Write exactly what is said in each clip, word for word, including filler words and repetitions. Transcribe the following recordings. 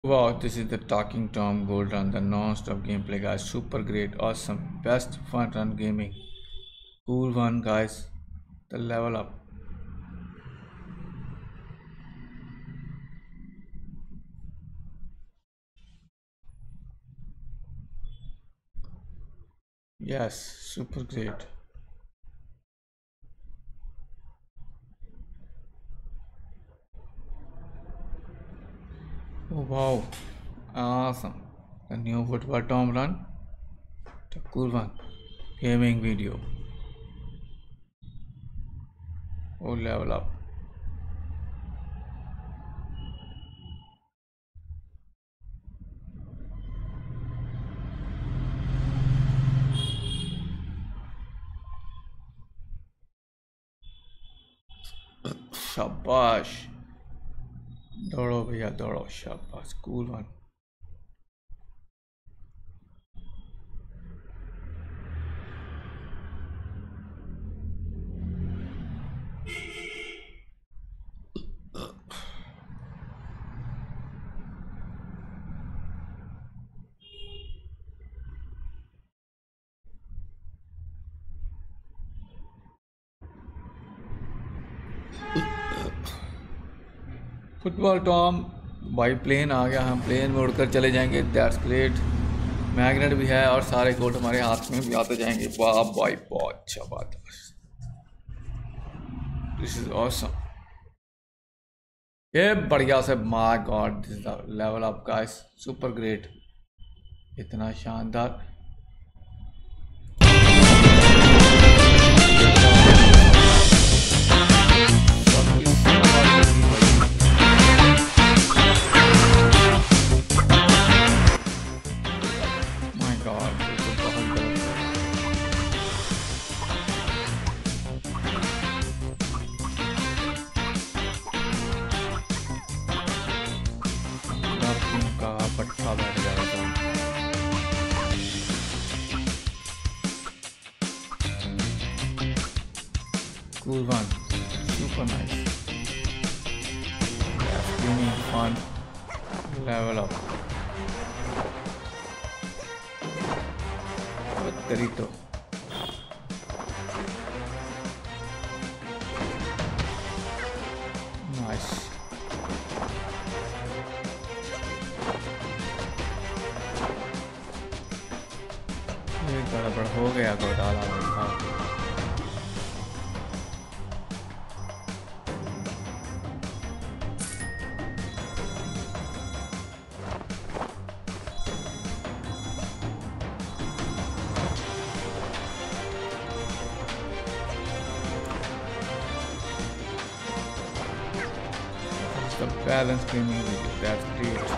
Wow, this is the Talking Tom Gold Run, the non-stop gameplay, guys. Super great, awesome, best fun run gaming. Cool one, guys. The level up. Yes, super great. Oh, wow, awesome. The new football Tom Run, the cool one. Gaming video. Oh, level up. शाबाश दौड़ो भैया दौड़ो शाबाश cool one football Tom भाई plane आ गया हम plane में उड़कर चले जाएंगे दैट्स ग्रेट मैग्नेट भी है और सारे गोल्ड हमारे हाथ में भी आते जाएंगे वाह भाई बहुत अच्छा बात है दिस इज ऑसम ये बढ़िया से my god this the level up guys super great इतना शानदार पट्टा बैठ जाएगा तो cool one super nice cleaning fun level up Terito nice ये गड़बड़ हो गया घोटाला था the balance cleaning video that's great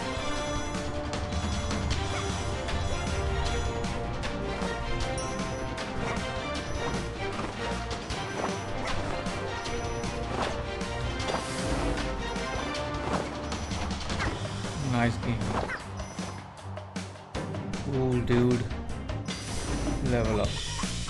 nice game cool dude level up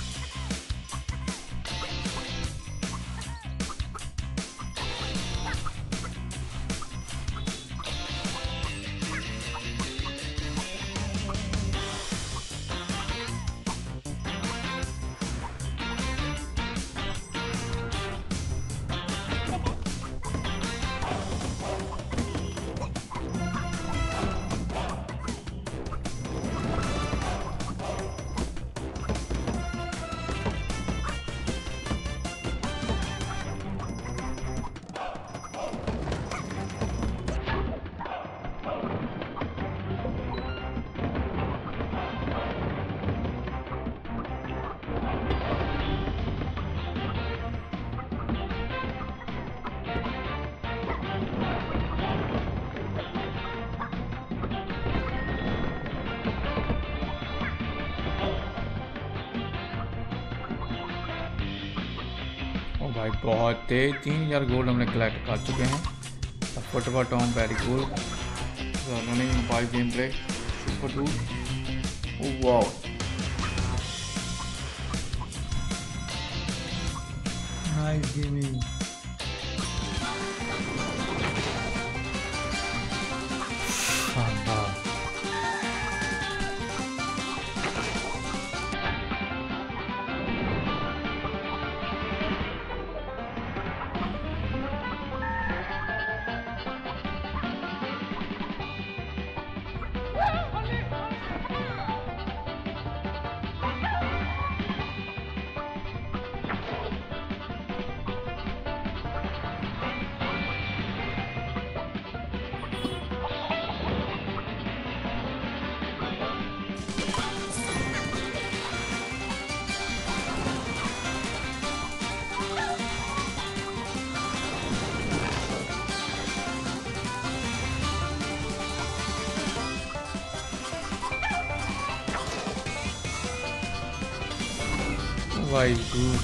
ओ भाई बहुत तेज तीन हजार गोल्ड हमने कलेक्ट कर चुके हैं football Tom very cool running five game play super two wow nice gaming भाई good.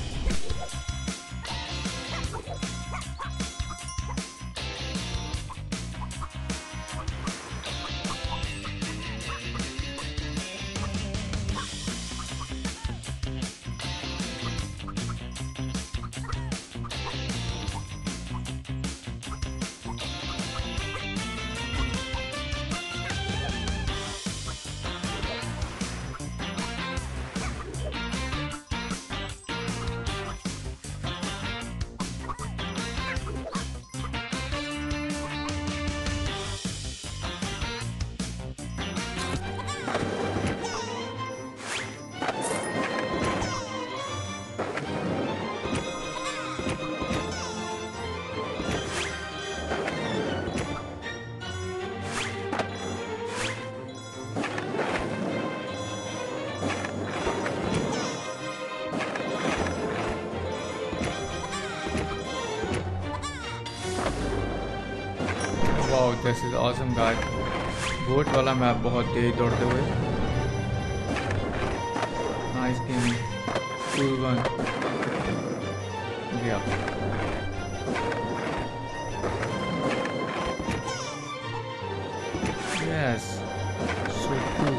Wow this is awesome guys. Boat वाला मैप बहुत तेज दौड़ते हुए। नाइस गेम, कूल वन गया। Yes so cool.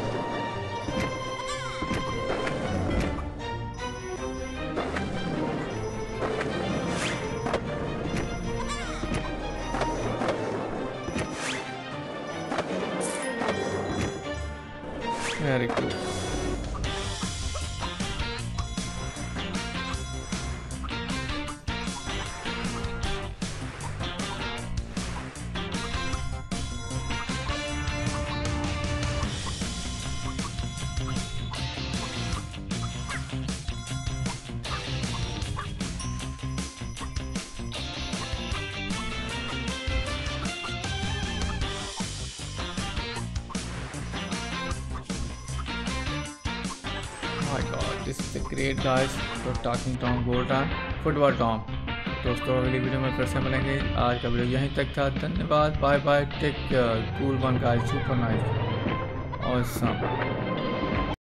Very cool. My God, this is a great guys for talking Tom Gold and Football Tom। दोस्तों अगली video में फिर से मिलेंगे। आज का वीडियो यहीं तक था। धन्यवाद, bye bye, take care, cool one guys, super nice, awesome.